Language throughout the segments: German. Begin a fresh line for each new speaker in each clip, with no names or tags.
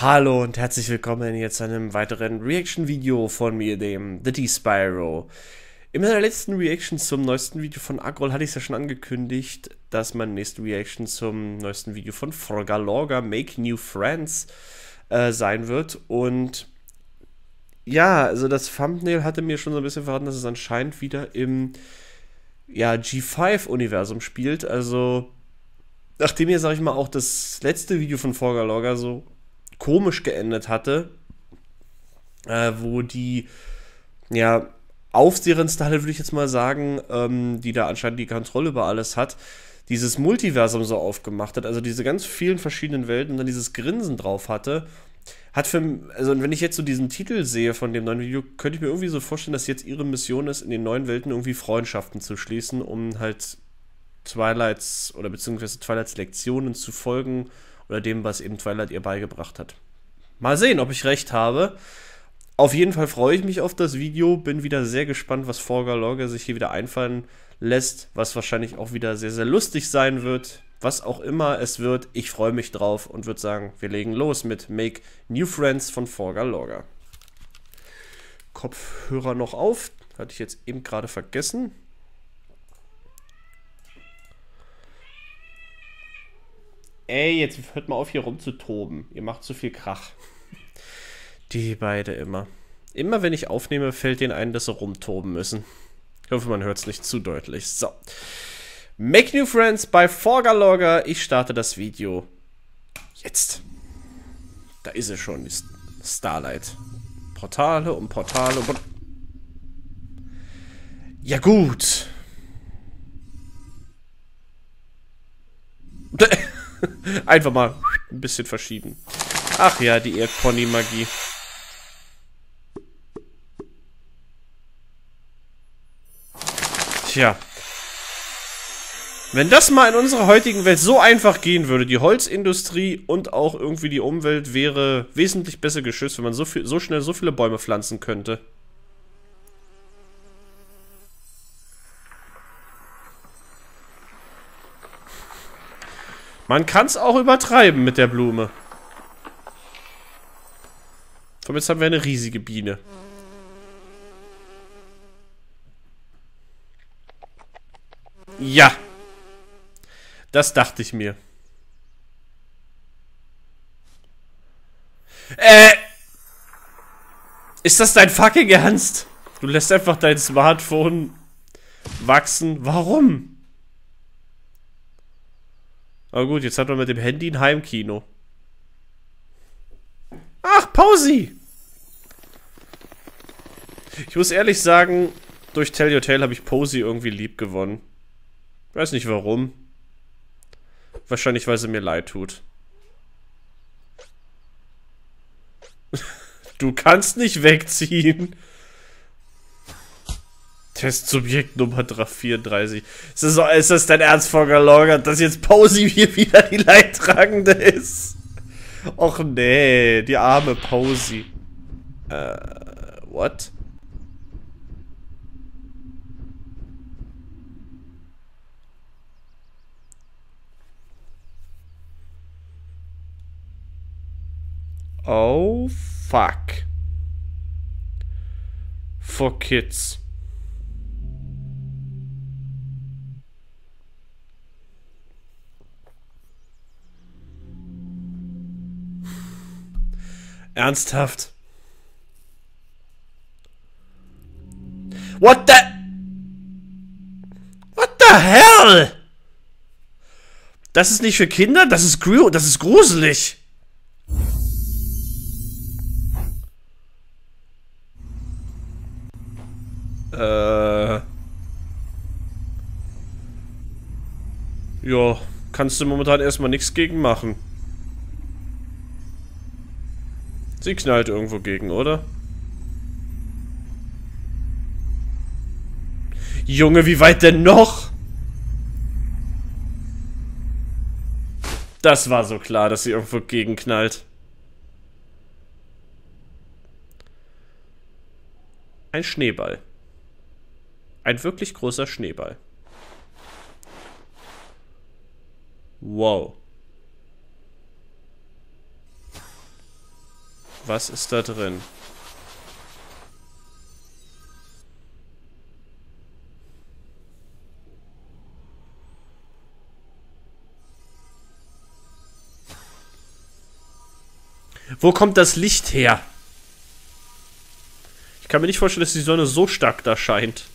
Hallo und herzlich willkommen jetzt zu einem weiteren Reaction-Video von mir, dem The T-Spyro. In meiner letzten Reaction zum neuesten Video von Agrol hatte ich es ja schon angekündigt, dass meine nächste Reaction zum neuesten Video von Forgalorga, Make New Friends, sein wird. Und ja, also das Thumbnail hatte mir schon so ein bisschen verraten, dass es anscheinend wieder im G5-Universum spielt. Also, nachdem ihr, sag ich mal, auch das letzte Video von Forgalorga so komisch geendet hatte, wo die, Aufseherin Starlight, würde ich jetzt mal sagen, die da anscheinend die Kontrolle über alles hat, dieses Multiversum so aufgemacht hat, also diese ganz vielen verschiedenen Welten und dann dieses Grinsen drauf hatte, hat also wenn ich jetzt so diesen Titel sehe von dem neuen Video, könnte ich mir irgendwie so vorstellen, dass jetzt ihre Mission ist, in den neuen Welten irgendwie Freundschaften zu schließen, um halt Twilights oder beziehungsweise Twilights Lektionen zu folgen oder dem, was eben Twilight ihr beigebracht hat. Mal sehen, ob ich recht habe. Auf jeden Fall freue ich mich auf das Video, bin wieder sehr gespannt, was Forgalorga sich hier wieder einfallen lässt, was wahrscheinlich auch wieder sehr, sehr lustig sein wird. Was auch immer es wird, ich freue mich drauf und würde sagen, wir legen los mit Make New Friends von Forgalorga. Kopfhörer noch auf, hatte ich jetzt eben gerade vergessen. Ey, jetzt hört mal auf hier rumzutoben. Ihr macht zu viel Krach. Die beide immer. Immer wenn ich aufnehme, fällt denen ein, dass sie rumtoben müssen. Ich hoffe, man hört es nicht zu deutlich. So. Make New Friends bei Forgalorga. Ich starte das Video jetzt. Da ist sie schon, die Starlight. Portale und Portale und ja gut. Einfach mal ein bisschen verschieben. Ach ja, die Erdpony-Magie. Tja. Wenn das mal in unserer heutigen Welt so einfach gehen würde, die Holzindustrie und auch irgendwie die Umwelt wäre wesentlich besser geschützt, wenn man so schnell so viele Bäume pflanzen könnte. Man kann es auch übertreiben mit der Blume. Und jetzt haben wir eine riesige Biene. Ja. Das dachte ich mir. Ist das dein fucking Ernst? Du lässt einfach dein Smartphone wachsen. Warum? Aber gut, jetzt hat man mit dem Handy ein Heimkino. Ach, Pausi! Ich muss ehrlich sagen, durch Tell Your Tale habe ich Posey irgendwie lieb gewonnen. Weiß nicht warum. Wahrscheinlich, weil sie mir leid tut. Du kannst nicht wegziehen. Testsubjekt Nummer 34. Ist das dein Ernst, Forgalorga, dass jetzt Posey hier wieder die Leidtragende ist? Och nee, die arme Posey. What? Oh, fuck. For kids. Ernsthaft? What the hell? Das ist nicht für Kinder, das ist gruselig. Ja, kannst du momentan erstmal nichts gegen machen. Sie knallt irgendwo gegen, oder? Junge, wie weit denn noch? Das war so klar, dass sie irgendwo gegenknallt. Ein Schneeball. Ein wirklich großer Schneeball. Wow. Was ist da drin? Wo kommt das Licht her? Ich kann mir nicht vorstellen, dass die Sonne so stark da scheint.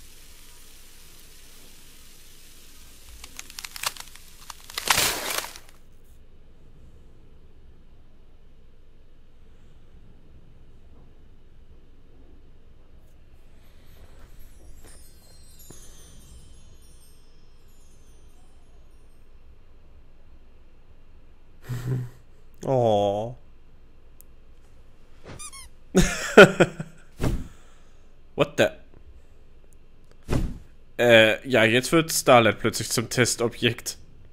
Oh. What the? Ja, jetzt wird Starlight plötzlich zum Testobjekt.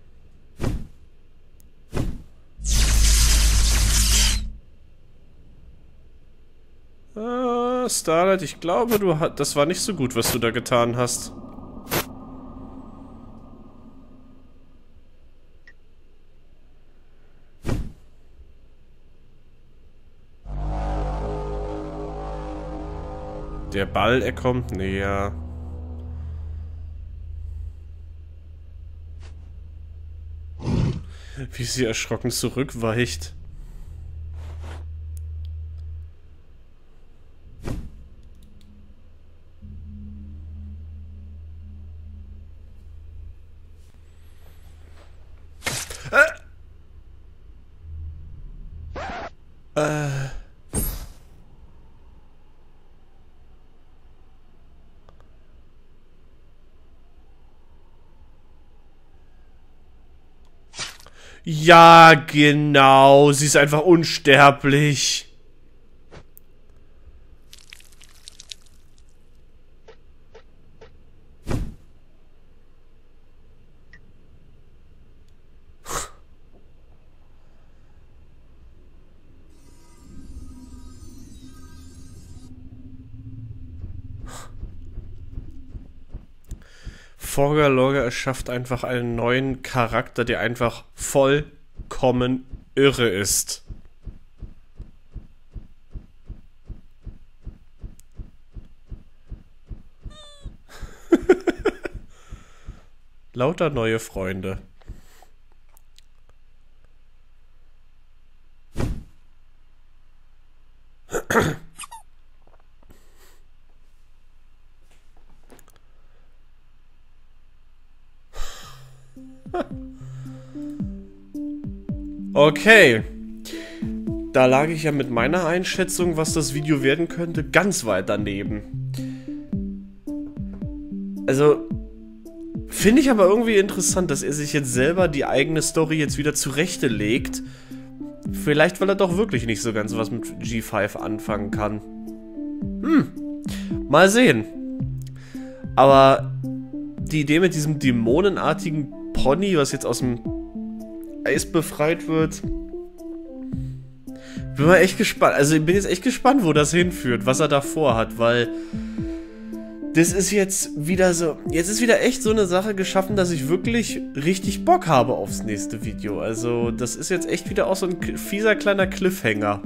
Starlight, ich glaube, das war nicht so gut, was du da getan hast. Der Ball, er kommt näher. Wie sie erschrocken zurückweicht. Ja, genau. Sie ist einfach unsterblich. Forga erschafft einfach einen neuen Charakter, der einfach vollkommen irre ist. Lauter neue Freunde. Okay. Da lag ich ja mit meiner Einschätzung, was das Video werden könnte, ganz weit daneben. Also, finde ich aber irgendwie interessant, dass er sich jetzt selber die eigene Story jetzt wieder zurechte legt. Vielleicht, weil er doch wirklich nicht so ganz was mit G5 anfangen kann. Mal sehen. Aber die Idee mit diesem dämonenartigen Pony, was jetzt aus dem Eis befreit wird, bin mal echt gespannt. Also ich bin jetzt echt gespannt, wo das hinführt, was er da vorhat, weil das ist jetzt wieder so, jetzt ist wieder echt so eine Sache geschaffen, dass ich wirklich richtig Bock habe aufs nächste Video. Also das ist jetzt echt wieder auch so ein fieser kleiner Cliffhanger.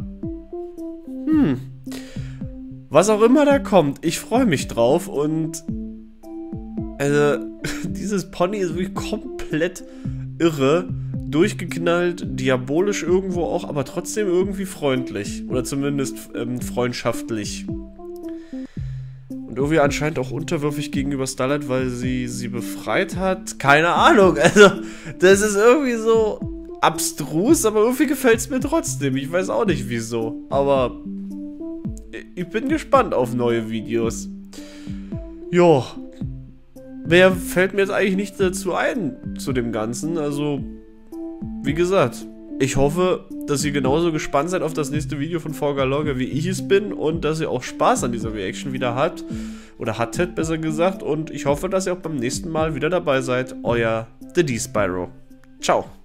Was auch immer da kommt, ich freue mich drauf und also dieses Pony ist wirklich komplett irre, durchgeknallt, diabolisch irgendwo auch, aber trotzdem irgendwie freundlich oder zumindest freundschaftlich. Und irgendwie anscheinend auch unterwürfig gegenüber Starlight, weil sie befreit hat. Keine Ahnung, also das ist irgendwie so abstrus, aber irgendwie gefällt es mir trotzdem. Ich weiß auch nicht wieso, aber ich bin gespannt auf neue Videos. Jo. Mehr fällt mir jetzt eigentlich nicht dazu ein, zu dem Ganzen. Also, wie gesagt, ich hoffe, dass ihr genauso gespannt seid auf das nächste Video von Forga, wie ich es bin. Und dass ihr auch Spaß an dieser Reaction wieder habt. Oder hattet, besser gesagt. Und ich hoffe, dass ihr auch beim nächsten Mal wieder dabei seid. Euer The D-Spyro. Ciao.